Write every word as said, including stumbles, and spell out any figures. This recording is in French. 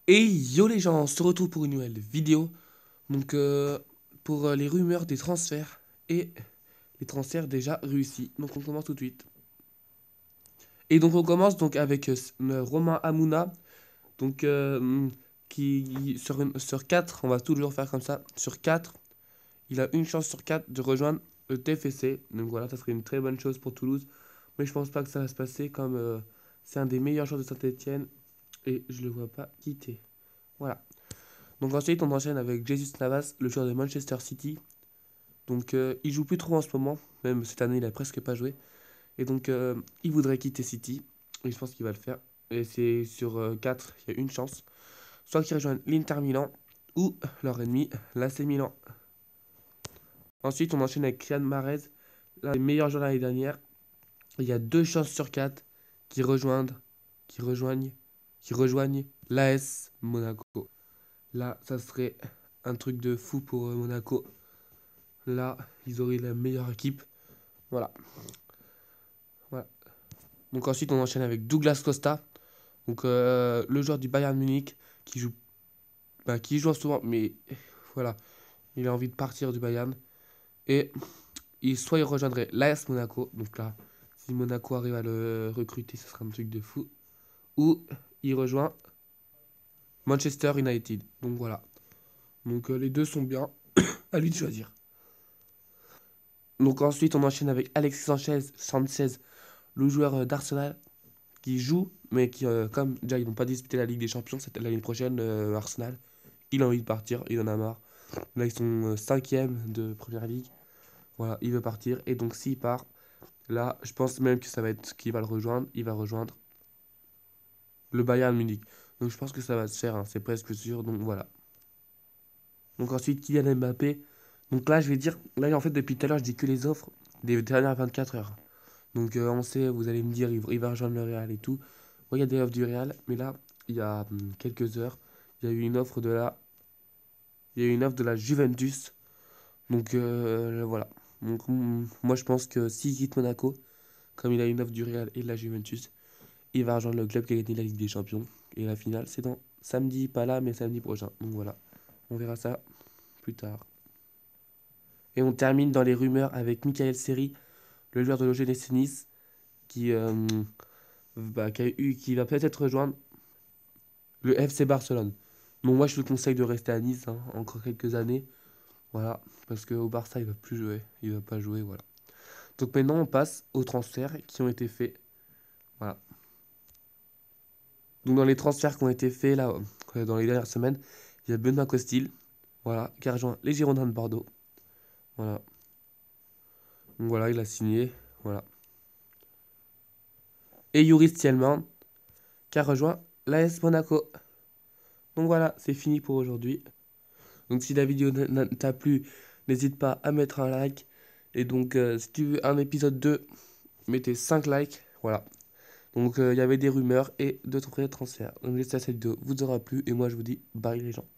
Et yo les gens, on se retrouve pour une nouvelle vidéo. Donc euh, pour euh, les rumeurs des transferts et les transferts déjà réussis. Donc on commence tout de suite. Et donc on commence donc avec euh, euh, Romain Hamouna. Donc euh, qui sur, une- sur quatre, on va toujours faire comme ça. Sur quatre, il a une chance sur quatre de rejoindre le T F C. Donc voilà, ça serait une très bonne chose pour Toulouse. Mais je pense pas que ça va se passer comme euh, c'est un des meilleurs joueurs de Saint-Etienne. Et je le vois pas quitter. Voilà. Donc ensuite, on enchaîne avec Jesus Navas, le joueur de Manchester City. Donc euh, il joue plus trop en ce moment, même cette année il a presque pas joué. Et donc euh, il voudrait quitter City, et je pense qu'il va le faire. Et c'est sur euh, quatre, il y a une chance. Soit qu'il rejoigne l'Inter Milan, ou leur ennemi, l'A C Milan. Ensuite, on enchaîne avec Riyad Mahrez, l'un des meilleurs joueurs de l'année dernière. Il y a deux chances sur quatre qui rejoignent, qui rejoignent, qui rejoignent l'A S Monaco. Là, ça serait un truc de fou pour euh, Monaco. Là, ils auraient la meilleure équipe. Voilà. Voilà. Donc ensuite, on enchaîne avec Douglas Costa. Donc euh, le joueur du Bayern Munich qui joue, bah, qui joue souvent, mais voilà, il a envie de partir du Bayern. Et il, soit il rejoindrait l'A S Monaco. Donc là, si Monaco arrive à le recruter, ce sera un truc de fou. Ou il rejoint Manchester United. Donc voilà. Donc euh, les deux sont bien. À lui de choisir. Donc ensuite, on enchaîne avec Alexis Sanchez, Sanchez le joueur euh, d'Arsenal qui joue, mais qui, euh, comme déjà ils n'ont pas disputé la Ligue des Champions, c'était l'année prochaine, euh, Arsenal, il a envie de partir, il en a marre. Là, ils sont euh, cinquième de Première Ligue. Voilà, il veut partir. Et donc, s'il part, là, je pense même que ça va être qui va le rejoindre. Il va rejoindre le Bayern Munich. Donc, je pense que ça va se faire, hein, c'est presque sûr. Donc, voilà. Donc, ensuite, Kylian Mbappé. Donc, là, je vais dire, là, en fait, depuis tout à l'heure, je dis que les offres des dernières vingt-quatre heures. Donc, euh, on sait, vous allez me dire, il, il va rejoindre le Real et tout. Oui, il y a des offres du Real, mais là, il y a hum, quelques heures, il y a eu une offre de la, il y a eu une offre de la Juventus. Donc euh, voilà. Donc, hum, moi, je pense que s'il quitte Monaco, comme il a une offre du Real et de la Juventus, il va rejoindre le club qui a gagné la Ligue des Champions. Et la finale, c'est dans samedi, pas là, mais samedi prochain. Donc voilà, on verra ça plus tard. Et on termine dans les rumeurs avec Michael Seri, le joueur de l'O G C Nice, qui, euh, bah, qui, a eu, qui va peut-être rejoindre le F C Barcelone. Donc moi, je te conseille de rester à Nice hein, encore quelques années. Voilà, parce qu'au Barça, il va plus jouer. Il va pas jouer, voilà. Donc maintenant, on passe aux transferts qui ont été faits. Voilà. Donc dans les transferts qui ont été faits là, euh, dans les dernières semaines, il y a Benoît Costil, voilà, qui a rejoint les Girondins de Bordeaux. Voilà. Donc voilà, il a signé. Voilà. Et Yuri Stielman, qui a rejoint l'A S Monaco. Donc voilà, c'est fini pour aujourd'hui. Donc si la vidéo t'a plu, n'hésite pas à mettre un like. Et donc euh, si tu veux un épisode deux, mettez cinq likes. Voilà. Donc il euh, y avait des rumeurs et d'autres transferts. Donc j'espère que cette vidéo vous aura plu et moi je vous dis bye les gens.